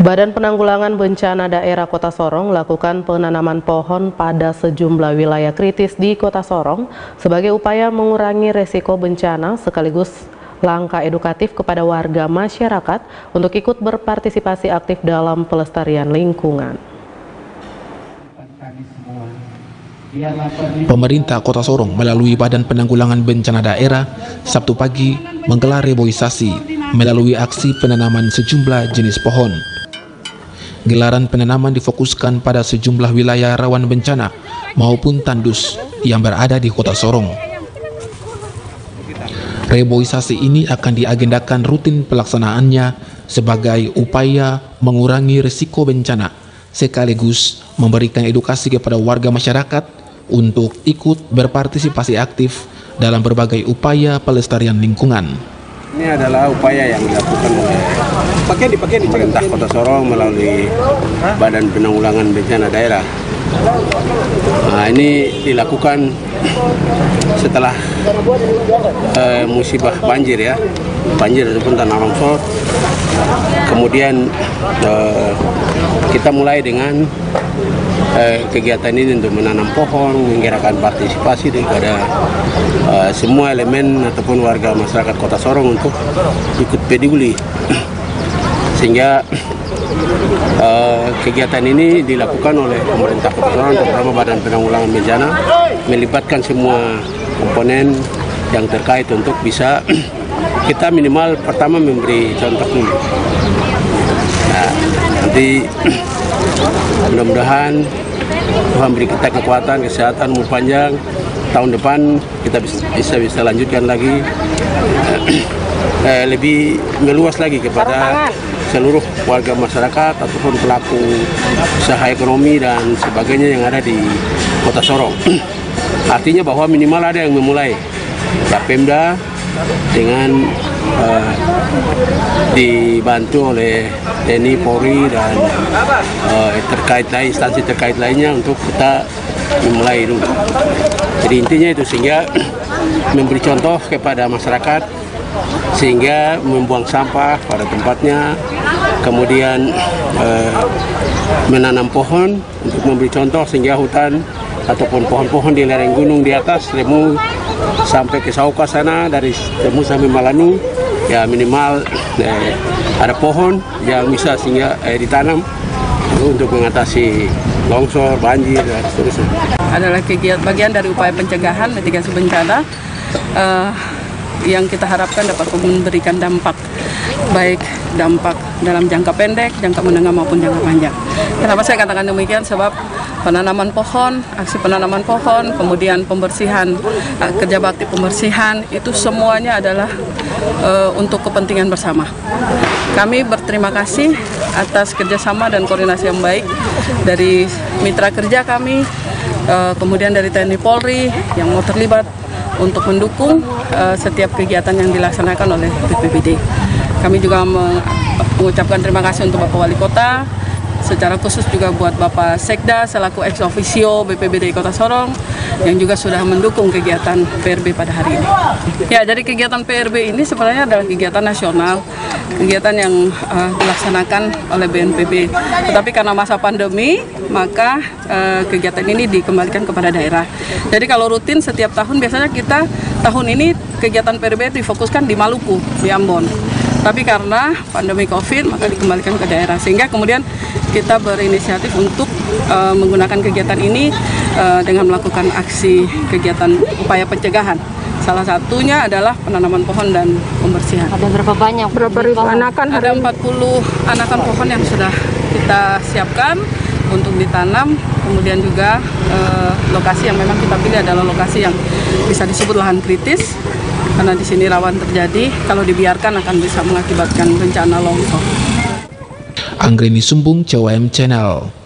Badan Penanggulangan Bencana Daerah Kota Sorong melakukan penanaman pohon pada sejumlah wilayah kritis di Kota Sorong sebagai upaya mengurangi resiko bencana sekaligus langkah edukatif kepada warga masyarakat untuk ikut berpartisipasi aktif dalam pelestarian lingkungan. Pemerintah Kota Sorong melalui Badan Penanggulangan Bencana Daerah Sabtu pagi menggelar reboisasi melalui aksi penanaman sejumlah jenis pohon. Gelaran penanaman difokuskan pada sejumlah wilayah rawan bencana maupun tandus yang berada di Kota Sorong. Reboisasi ini akan diagendakan rutin pelaksanaannya sebagai upaya mengurangi risiko bencana sekaligus memberikan edukasi kepada warga masyarakat untuk ikut berpartisipasi aktif dalam berbagai upaya pelestarian lingkungan. Ini adalah upaya yang dilakukan oleh pemerintah Kota Sorong melalui Badan Penanggulangan Bencana Daerah. Nah, ini dilakukan setelah musibah banjir ataupun tanah longsor. Kemudian kita mulai dengan kegiatan ini untuk menanam pohon, menggerakkan partisipasi daripada semua elemen ataupun warga masyarakat Kota Sorong untuk ikut peduli, sehingga kegiatan ini dilakukan oleh pemerintah Kota Sorong, terutama Badan Penanggulangan Bencana, melibatkan semua komponen yang terkait untuk bisa kita minimal pertama memberi contoh dulu. Nah, nanti mudah-mudahan Tuhan beri kita kekuatan, kesehatan, umur panjang. Tahun depan kita bisa lanjutkan lagi lebih meluas lagi kepada seluruh warga masyarakat ataupun pelaku usaha ekonomi dan sebagainya yang ada di Kota Sorong. Artinya bahwa minimal ada yang memulai. Pemda dengan dibantu oleh TNI, Polri dan instansi terkait lainnya untuk kita memulai dulu. Jadi intinya itu, sehingga memberi contoh kepada masyarakat sehingga membuang sampah pada tempatnya, kemudian menanam pohon untuk memberi contoh sehingga hutan ataupun pohon-pohon di lereng gunung di atas Lemu sampai ke Sauka sana, dari Lemu sampai Malanu, ya minimal ada pohon yang bisa sehingga ditanam untuk mengatasi longsor, banjir dan seterusnya. Adalah kegiatan bagian dari upaya pencegahan mitigasi bencana yang kita harapkan dapat memberikan dampak, baik dampak dalam jangka pendek, jangka menengah maupun jangka panjang. Kenapa saya katakan demikian? Sebab penanaman pohon, aksi penanaman pohon, kemudian pembersihan, kerja bakti pembersihan, itu semuanya adalah untuk kepentingan bersama. Kami berterima kasih atas kerjasama dan koordinasi yang baik dari mitra kerja kami, kemudian dari TNI Polri yang mau terlibat untuk mendukung setiap kegiatan yang dilaksanakan oleh BPBD. Kami juga mengucapkan terima kasih untuk Bapak Wali Kota, secara khusus juga buat Bapak Sekda selaku ex officio BPBD Kota Sorong yang juga sudah mendukung kegiatan PRB pada hari ini. Ya, jadi kegiatan PRB ini sebenarnya adalah kegiatan nasional, kegiatan yang dilaksanakan oleh BNPB. Tetapi karena masa pandemi, maka kegiatan ini dikembalikan kepada daerah. Jadi kalau rutin setiap tahun, biasanya kita tahun ini kegiatan PRB difokuskan di Maluku, di Ambon. Tapi karena pandemi COVID, maka dikembalikan ke daerah. Sehingga kemudian kita berinisiatif untuk menggunakan kegiatan ini dengan melakukan aksi kegiatan upaya pencegahan. Salah satunya adalah penanaman pohon dan pembersihan. Ada berapa banyak? Berapa ribu anakan? Ada 40 anakan pohon yang sudah kita siapkan untuk ditanam. Kemudian juga lokasi yang memang kita pilih adalah lokasi yang bisa disebut lahan kritis, karena di sini rawan terjadi, kalau dibiarkan akan bisa mengakibatkan bencana longsor. Anggreni Sumbung, CWM Channel.